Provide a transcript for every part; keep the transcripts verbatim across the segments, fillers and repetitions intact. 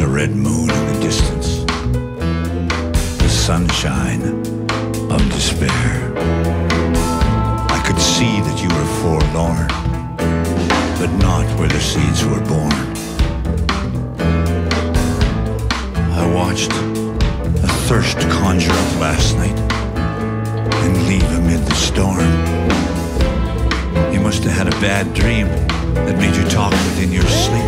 a red moon in the distance, the sunshine of despair. I could see that you were forlorn, but not where the seeds were born. I watched a thirst conjure up last night and leave amid the storm. You must have had a bad dream that made you talk within your sleep.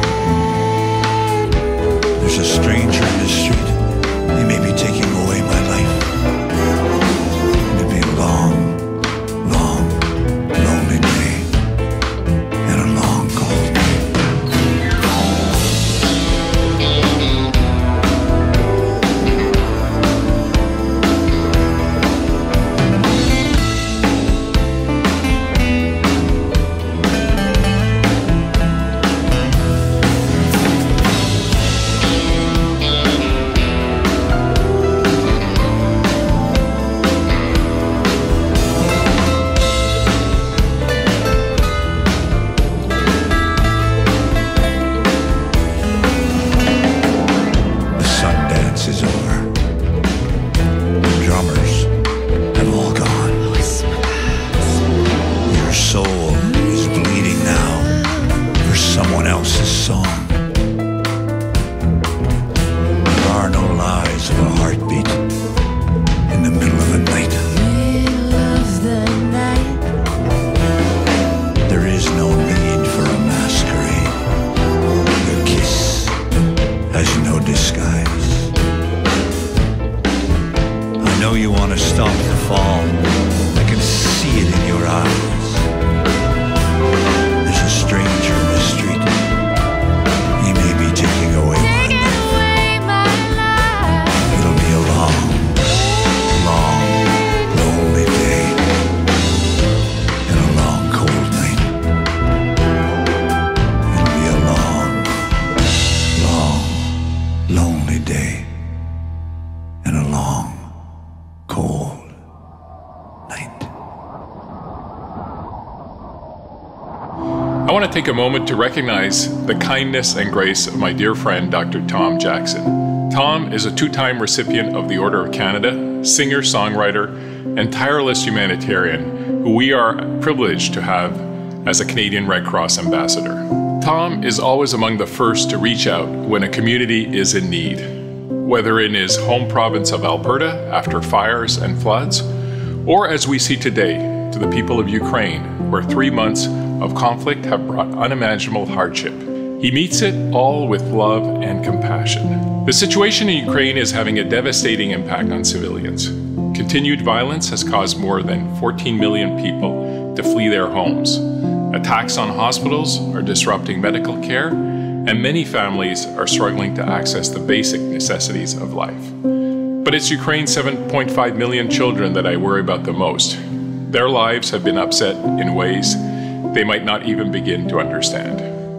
There's a stranger in the street. He may be taking away my life. It'll be a long, long, lonely day and a long, cold night. Take a moment to recognize the kindness and grace of my dear friend, Doctor Tom Jackson. Tom is a two-time recipient of the Order of Canada, singer, songwriter, and tireless humanitarian who we are privileged to have as a Canadian Red Cross ambassador. Tom is always among the first to reach out when a community is in need, whether in his home province of Alberta after fires and floods, or as we see today to the people of Ukraine, where three months of conflict have brought unimaginable hardship. He meets it all with love and compassion. The situation in Ukraine is having a devastating impact on civilians. Continued violence has caused more than fourteen million people to flee their homes. Attacks on hospitals are disrupting medical care, and many families are struggling to access the basic necessities of life. But it's Ukraine's seven point five million children that I worry about the most. Their lives have been upset in ways they might not even begin to understand.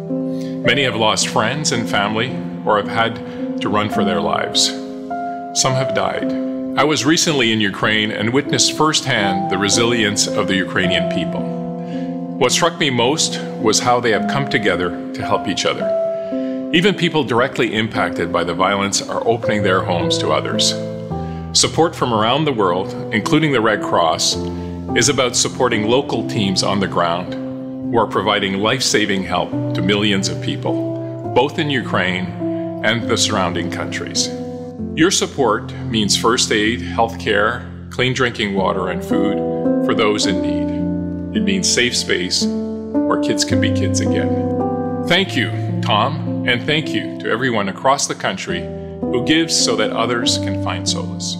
Many have lost friends and family or have had to run for their lives. Some have died. I was recently in Ukraine and witnessed firsthand the resilience of the Ukrainian people. What struck me most was how they have come together to help each other. Even people directly impacted by the violence are opening their homes to others. Support from around the world, including the Red Cross, is about supporting local teams on the ground who are providing life-saving help to millions of people, both in Ukraine and the surrounding countries. Your support means first aid, healthcare, clean drinking water, and food for those in need. It means safe space where kids can be kids again. Thank you, Tom, and thank you to everyone across the country who gives so that others can find solace.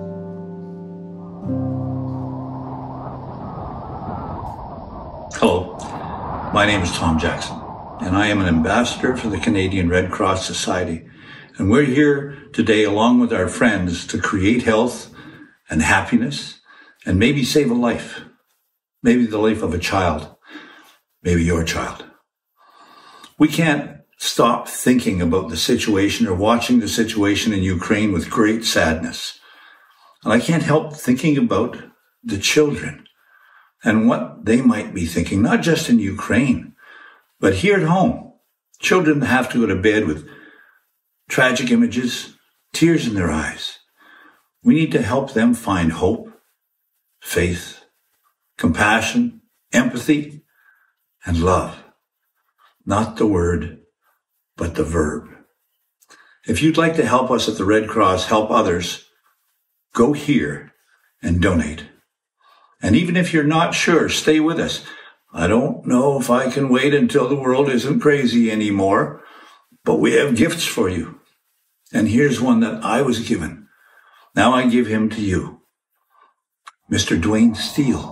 Hello, my name is Tom Jackson, and I am an ambassador for the Canadian Red Cross Society, and we're here today along with our friends to create health and happiness and maybe save a life, maybe the life of a child, maybe your child. We can't stop thinking about the situation or watching the situation in Ukraine with great sadness, and I can't help thinking about the children and what they might be thinking, not just in Ukraine, but here at home. Children have to go to bed with tragic images, tears in their eyes. We need to help them find hope, faith, compassion, empathy, and love. Not the word, but the verb. If you'd like to help us at the Red Cross help others, go here and donate. And even if you're not sure, stay with us. I don't know if I can wait until the world isn't crazy anymore, but we have gifts for you. And here's one that I was given. Now I give him to you. Mister Duane Steele.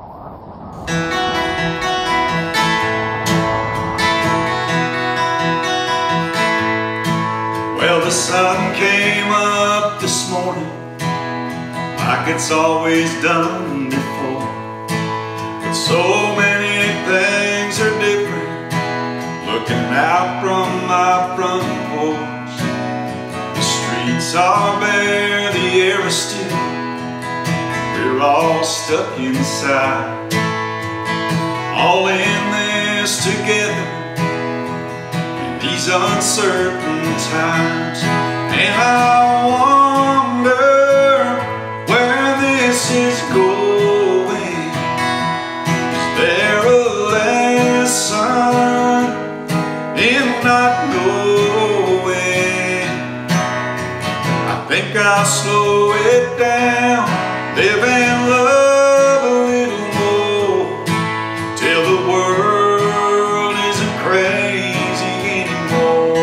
Well, the sun came up this morning like it's always done before, but so many things are different looking out from my front porch. The streets are bare, the air is still, we're all stuck inside, all in this together in these uncertain times. And I wonder where this is going. Is there a lesson in not knowing? I think I'll slow it down, live and love a little more, till the world isn't crazy anymore.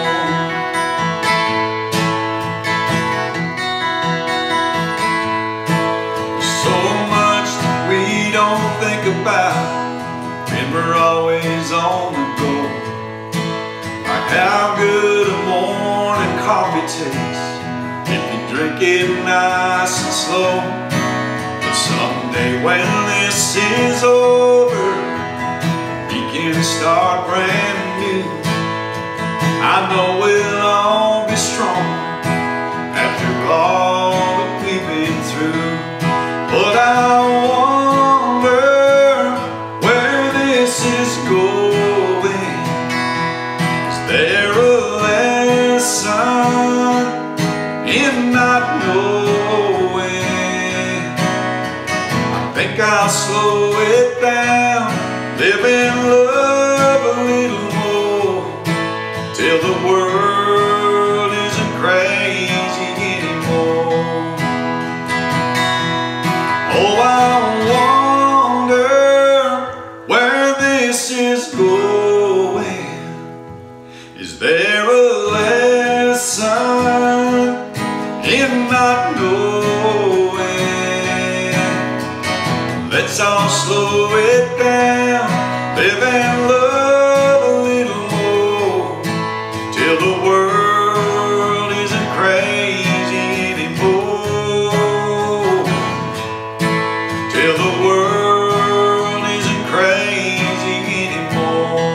So much that we don't think about when we're always on the go, like how good a morning coffee tastes if you drink it nice and slow. But someday when this is over, we can start brand new. I know we'll all be strong after all that we've been through. But I wonder where this is going. Is there a lesson in not knowing? I think I'll slow it down, live and love a little more, till the world isn't crazy anymore. Oh, I wonder where this is going. Is there a lesson in not knowing? Let's all slow it down, live and love a little more, till the world isn't crazy anymore, till the world isn't crazy anymore.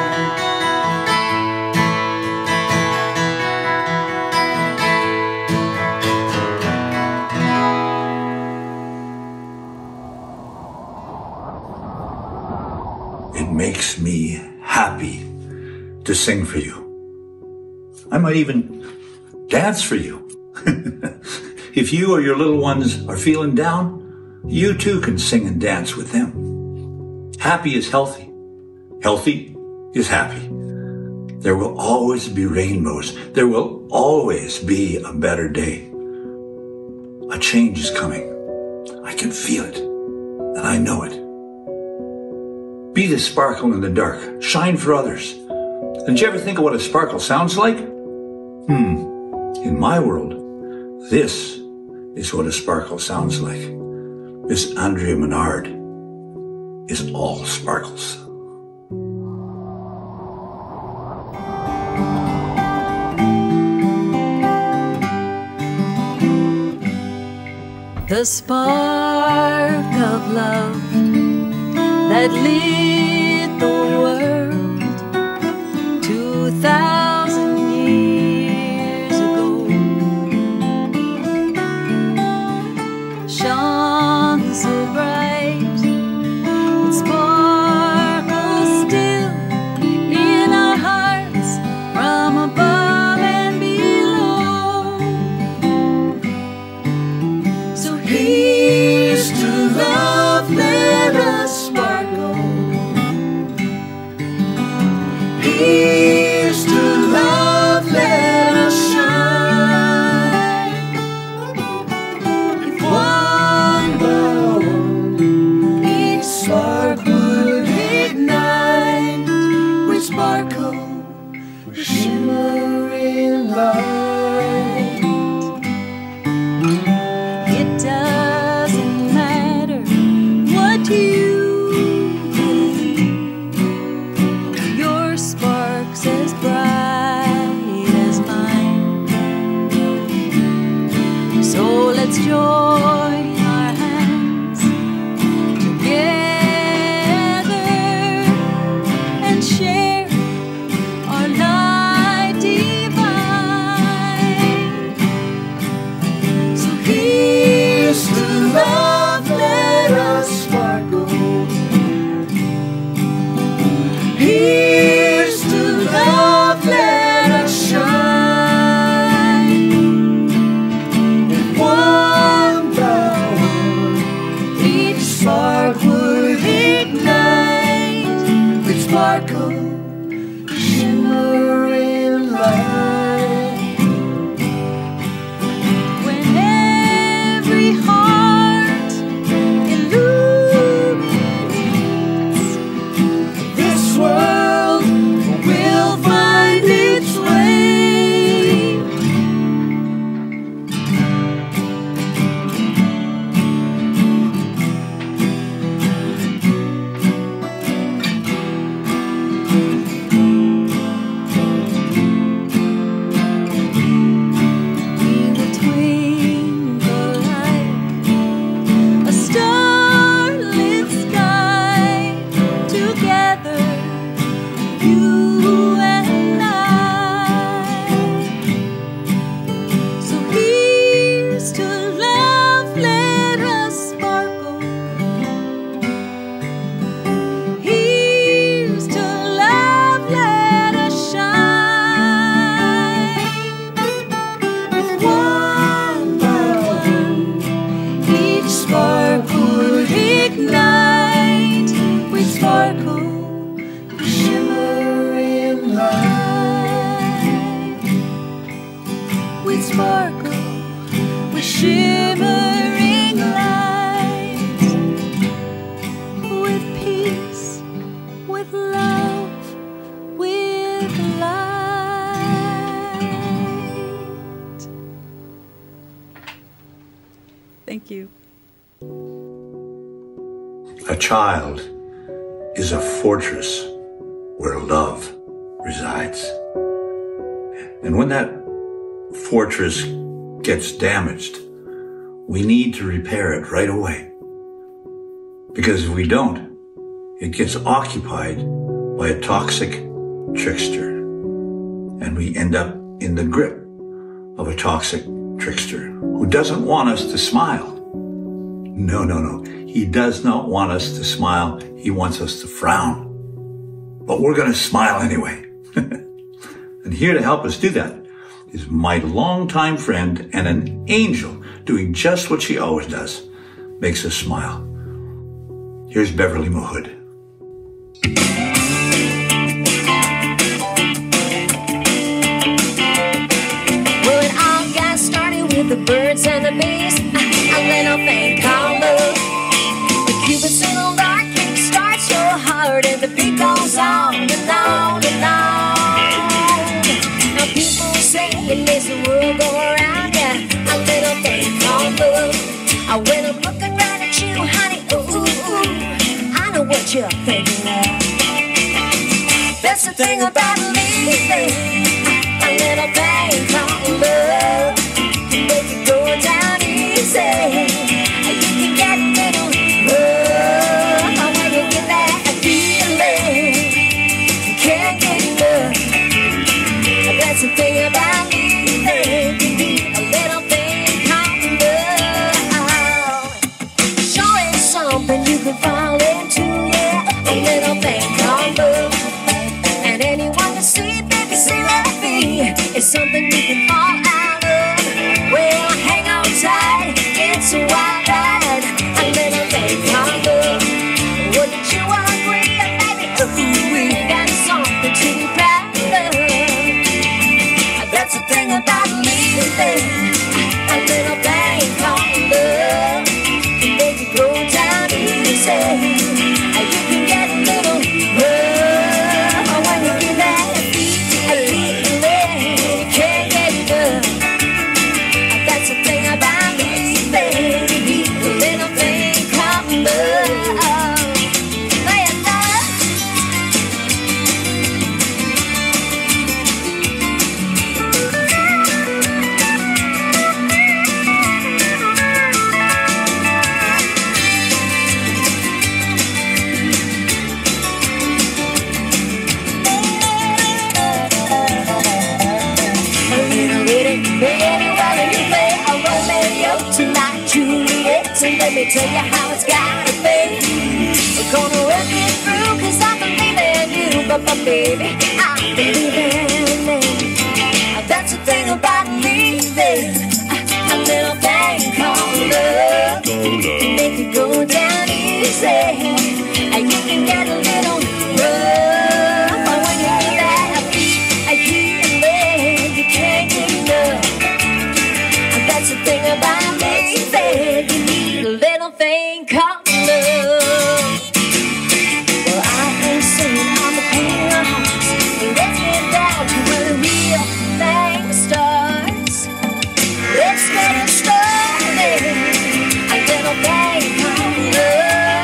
It makes me happy to sing for you. I might even dance for you. If you or your little ones are feeling down, you too can sing and dance with them. Happy is healthy. Healthy is happy. There will always be rainbows. There will always be a better day. A change is coming. I can feel it, and I know it. Be the sparkle in the dark. Shine for others. Did you ever think of what a sparkle sounds like? Hmm. In my world, this is what a sparkle sounds like. Miss Andrea Menard is all sparkles. The spark of love that lit the world two thousand years ago shone so bright, it sparkles still in our hearts from above and beyond. shimmering light. It doesn't matter what you believe, your spark's as bright as mine. So let's join our hands together and share our light divine. So here's to love, let us sparkle. Here's to love, let us shine. And one by one, each spark would ignite with sparkle, shimmering light. When every heart illuminates, this world will find its way. We will twinkle like a starlit sky together, you and I. So here's to love, let us sparkle. Here's to love, let us shine. With one by one, each spark would ignite with sparkle, shimmering light. With sparkle, with shimmering light. With peace, with love, with light. Thank you. A child is a fortress where love resides. And when that fortress gets damaged, we need to repair it right away. Because if we don't, it gets occupied by a toxic trickster. And we end up in the grip of a toxic trickster who doesn't want us to smile. No, no, no. He does not want us to smile. He wants us to frown. But we're going to smile anyway. And here to help us do that is my longtime friend and an angel doing just what she always does, makes us smile. Here's Beverley Mahood. Well, it all got started with the birds and the bees, a little thing called love. The Cupid's little dark kick starts your heart, and the beat goes on and on and on. Now people say it makes the world go around, yeah, a little thing called love. I when I'm looking right at you, honey, ooh, ooh, ooh, I know what you're thinking of. That's the thing about leaving, a little thing called love. Make it go down easy. You can get a little love when you get that feeling. You can't get enough. That's the thing about leaving. You need a little thing called love. Sure is something you can fall into, yeah. A little thing called love. And anyone you see, baby, say let me. It's something you can fall out of. Well, hang on tight, it's a wild ride. A little thing called love. Wouldn't you agree, baby? Ooh, we got something to be proud of. That's the thing about leaving. A little thing called love. Can make it go down easy. You can get a little love when you get that feeling. tell you how it's gotta be. We're gonna work it through, cause I believe in you. But, but baby, I believe in me. That's the thing about leaving. A little thing called love can make it go down easy. And you can get a little rough. But when you feel that healing, you can't get enough. That's the thing about leaving. You need a little thing called love. Well, I ain't saying I'm a pain of hearts. Let's get down to where the real thing starts. Let's get it started. A little thing called love.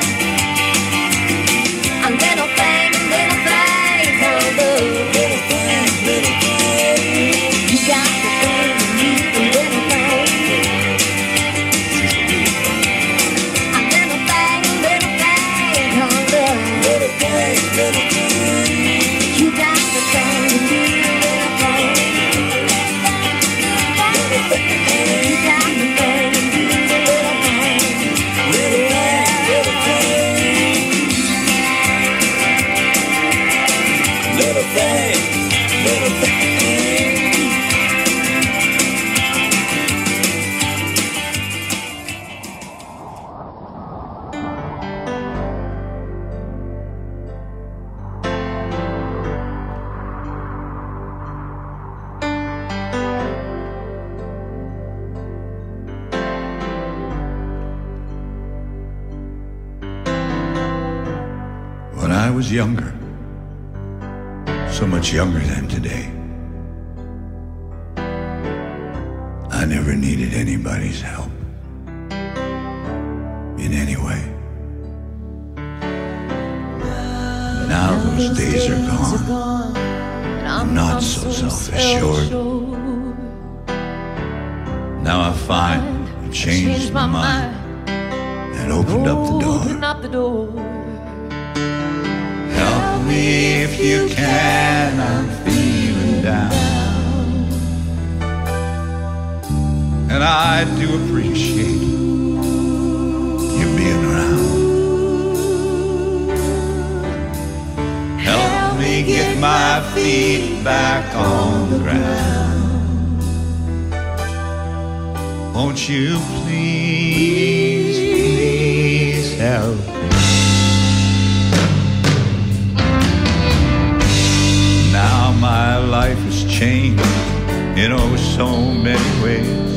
A little thing, a little thing called love. Little thing, little thing. You got the thing, you need a little thing. A little thing, a little thing called love. Little thing, little thing. You got the thing, you need a little thing. You got the thing, you need a little thing. Little thing, little thing. Little thing, little thing. When I was younger, so much younger than today, I never needed anybody's help in any way. Now those days are gone. I'm not so self-assured. Now I find I've changed my mind and opened up the door. Help me if you can, I'm feeling down. And I do appreciate you being around. Help me get my feet back on the ground. Won't you please, please help me? Now my life has changed in oh so many ways.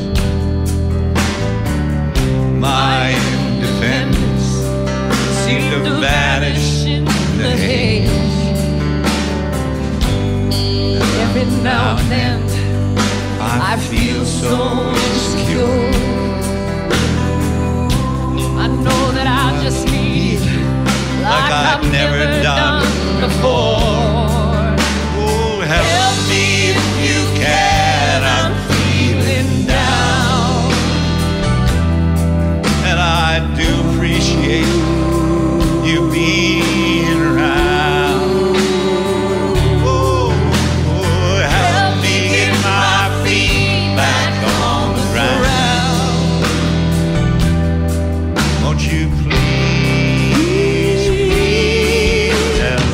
My independence seemed to vanish in the haze. Every now and then I feel so insecure. I know that I just need like I've never done before. Help me if you can, I'm feeling down. And I do appreciate you being around. Oh, oh, help me get my feet back on the ground. Won't you please, please help?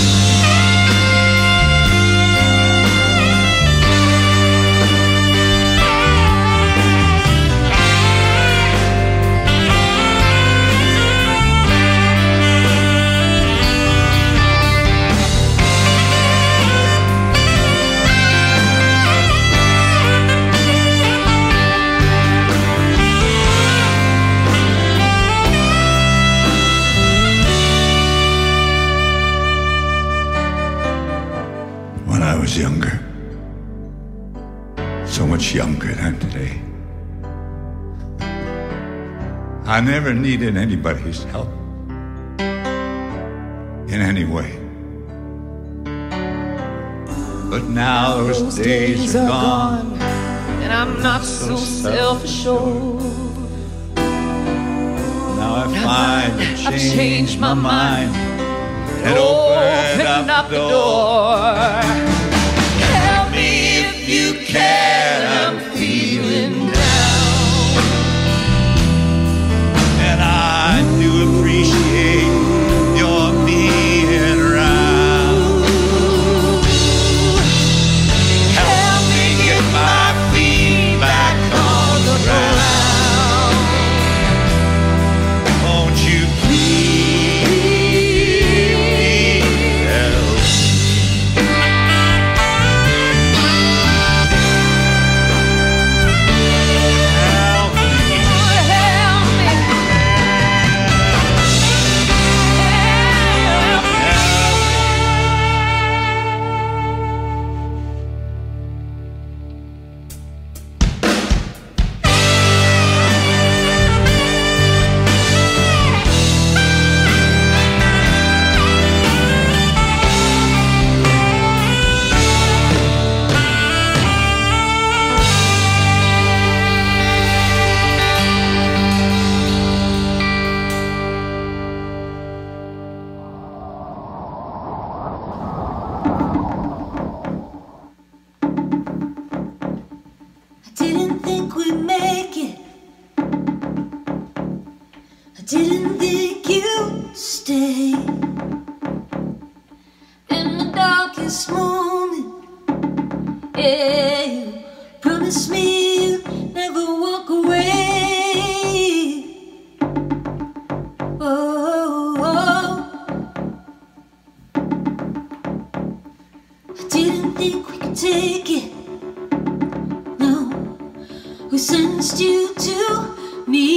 Younger, so much younger than today. I never needed anybody's help in any way. But now those, those days, days are gone, gone, and I'm not so self-assured. Now I find I've changed, changed my mind and opened open up, up the door. If you can, I'm feeling down. And Yeah, you promised me you'd never walk away. Oh, oh. I didn't think we could take it. No, who sentenced you to me?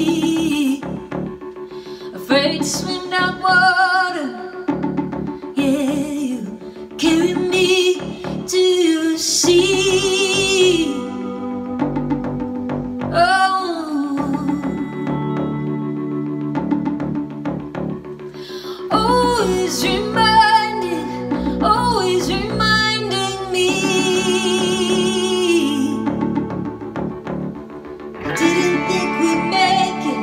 Afraid to swim down water. Yeah, you carry me to your sea. Oh, always reminding, always reminding me. Didn't think we'd make it.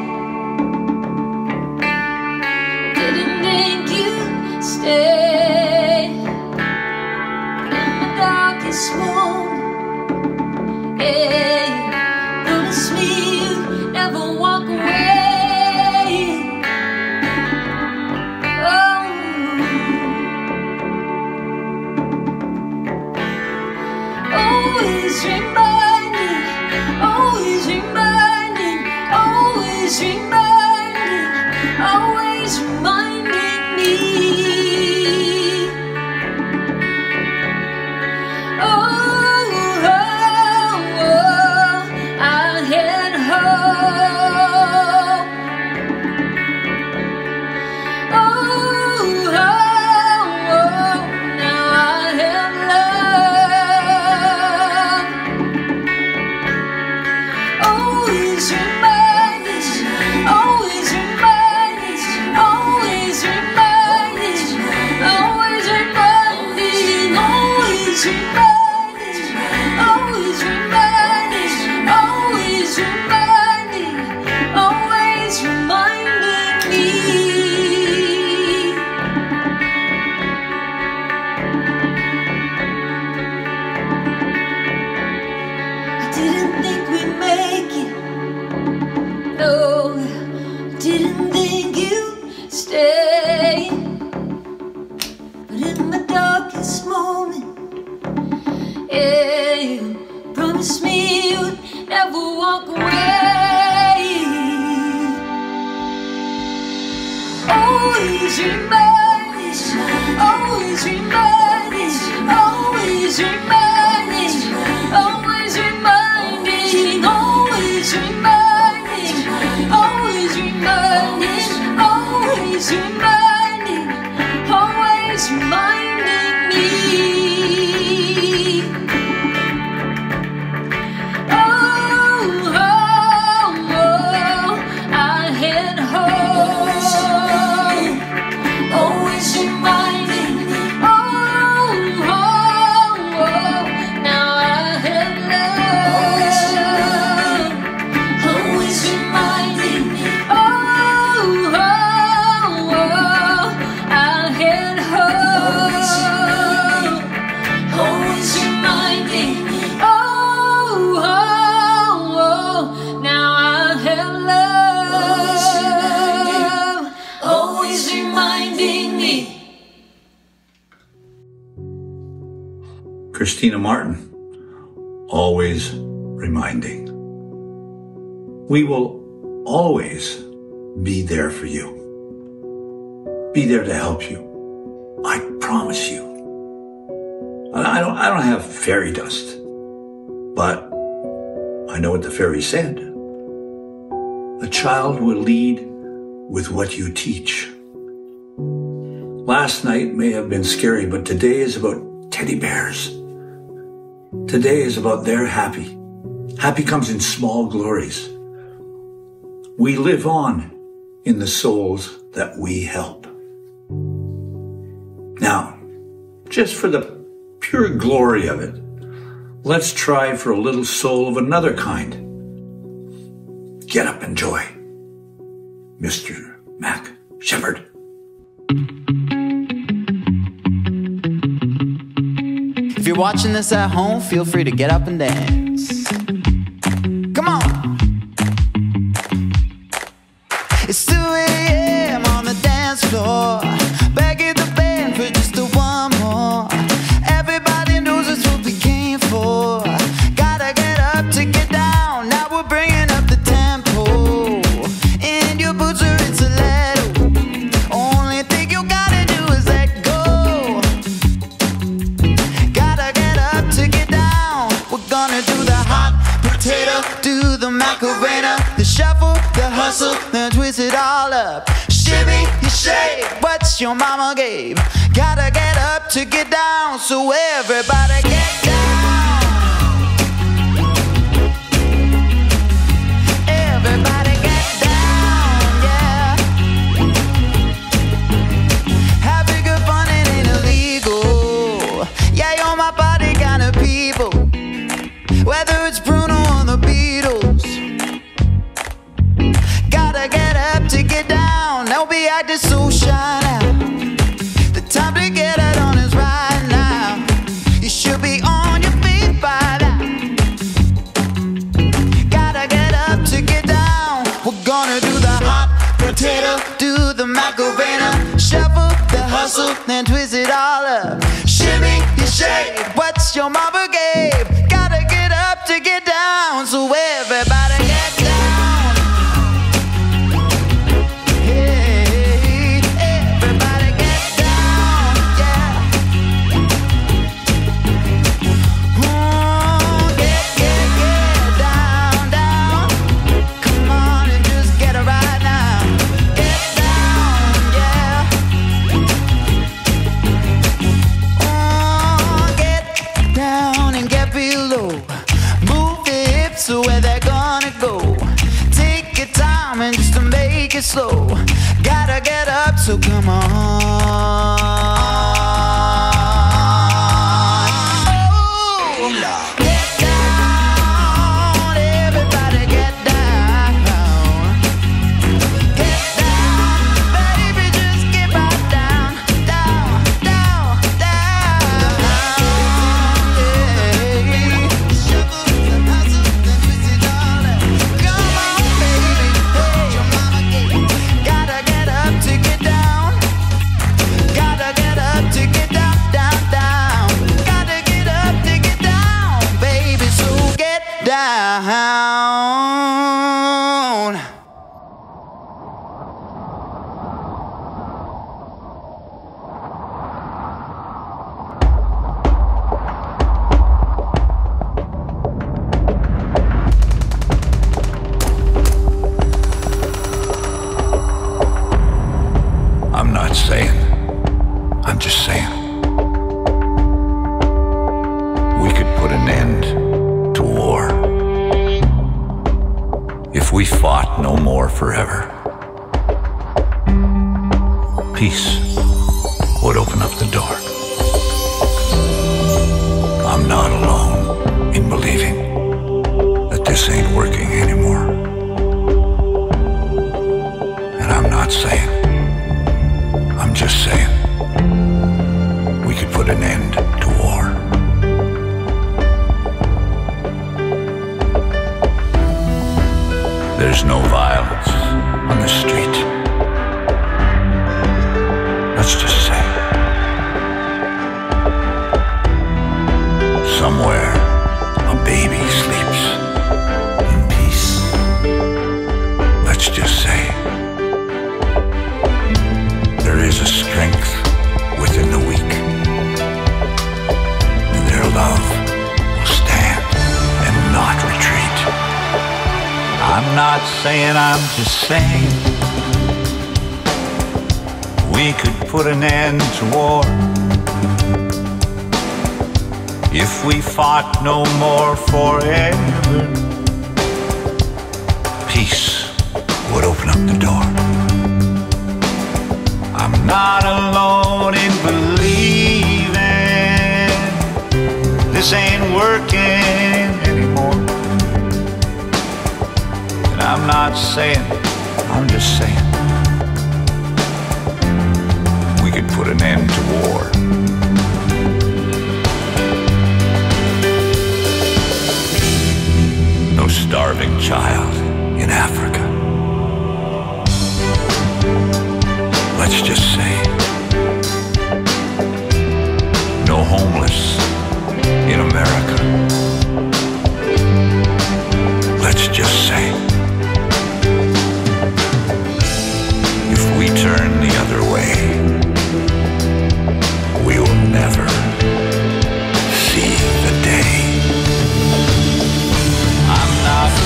Didn't think you'd stay in the darkest moment. Yeah, you promised me you'd never walk away. Oh, always reminding, always reminding, always reminding, always reminding me. Oh, oh, oh, I had hope. Oh, oh, oh, now I have love. Always reminding, always reminding, always reminding, always reminding, always reminding, always reminding, always reminding, always reminding me. I didn't think we'd make it. No, I didn't think you'd stay. But in my darkest moment, yeah, you promised me you'd never walk away. Always reminding, always reminding, always reminding, always reminding, always reminding, always reminding, always reminding, always reminding me. Oh, oh, oh, I had hope. Always reminding, oh, oh, oh, now I have love. Always reminding, oh, oh, oh, I had hope. Always reminding, oh, oh, oh, now I have love. Always reminding me. Christina Martin, always reminding. We will always be there for you. Be there to help you. I promise you. I don't, I don't have fairy dust, but I know what the fairy said. A child will lead with what you teach. Last night may have been scary, but today is about teddy bears. Today is about their happy. Happy comes in small glories. We live on in the souls that we help. Now, just for the pure glory of it, let's try for a little soul of another kind. Get up and joy. Mister Mac Shepherd. If you're watching this at home, feel free to get up and dance. Come on! It's two a m on the dance floor. Back at the band for just a one more. Everybody knows it's what we came for. potato, do the Macarena, the shuffle, the hustle, then twist it all up. Shimmy, you shake, what your mama gave. Gotta get up to get down, so everybody get down. Everybody get down, yeah. Having good fun, it ain't illegal. Yeah, you're my body kind of people. Whether it's Bruno or the Beatles, gotta get up to get down. Don't be acting so shy now. The time to get it on is right now. You should be on your feet by now. Gotta get up to get down. We're gonna do the hot potato, do the Macarena, shuffle, the hustle, then twist it all up. Shimmy, you shake, what's your mama gave. Gotta get up to get down, so everybody get down. Hey, everybody get down, yeah. Ooh, get, get, get down, down. Come on and just get it right now. Get down, yeah. Oh, get down and get below. Move the hips to where they're gonna go. Take your time and just to make it slow. Gotta get up, so come on. Oh, get down, everybody get down. Get down, baby, just get right down, down, down, down. Yeah. Shuffle and hustle, then twist it all up. Come on, baby, hey, your mama gave. Gotta get up to get down. Gotta get up to get down, down, down. Gotta get up to get down, baby, so get down. I'm not saying, I'm just saying. We could put an end to war if we fought no more forever. Peace would open up the door. I'm not alone in believing that this ain't working anymore. And I'm not saying, I'm just saying, we could put an end to war. There's no violence on the street. Let's just say, somewhere a baby sleeps in peace. Let's just say, there is a strength within the weak, and their love will stand and not retreat. I'm not saying, I'm just saying, we could put an end to war if we fought no more forever. Peace would open up the door. I'm not alone in believing this ain't working anymore. And I'm not saying, I'm just saying, we could put an end to war. No starving child in Africa. Let's just say, no homeless in America. Let's just say, if we turn the other way, we will never see the day. I'm not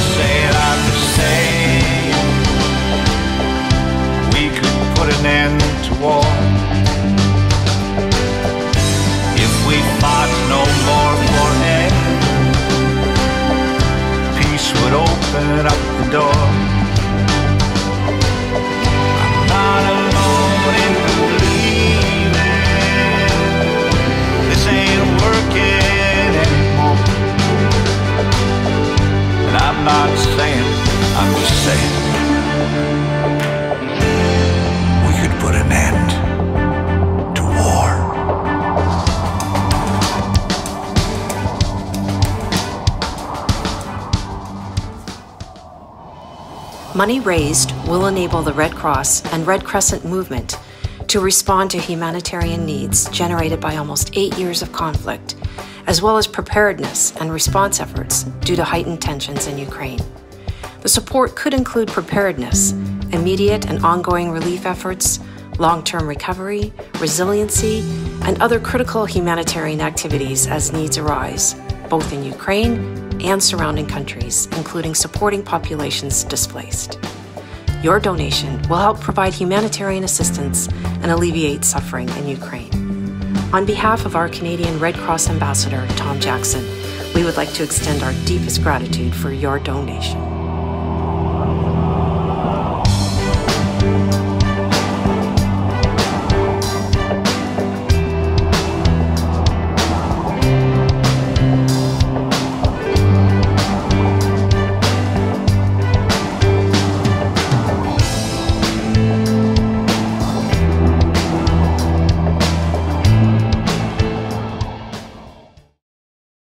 open up the door. I'm not alone in believing this ain't working anymore. And I'm not saying, I'm just saying we could put an end to war. Money raised will enable the Red Cross and Red Crescent movement to respond to humanitarian needs generated by almost eight years of conflict, as well as preparedness and response efforts due to heightened tensions in Ukraine. The support could include preparedness, immediate and ongoing relief efforts, long-term recovery, resiliency, and other critical humanitarian activities as needs arise, both in Ukraine and surrounding countries, including supporting populations displaced. Your donation will help provide humanitarian assistance and alleviate suffering in Ukraine. On behalf of our Canadian Red Cross Ambassador, Tom Jackson, we would like to extend our deepest gratitude for your donation.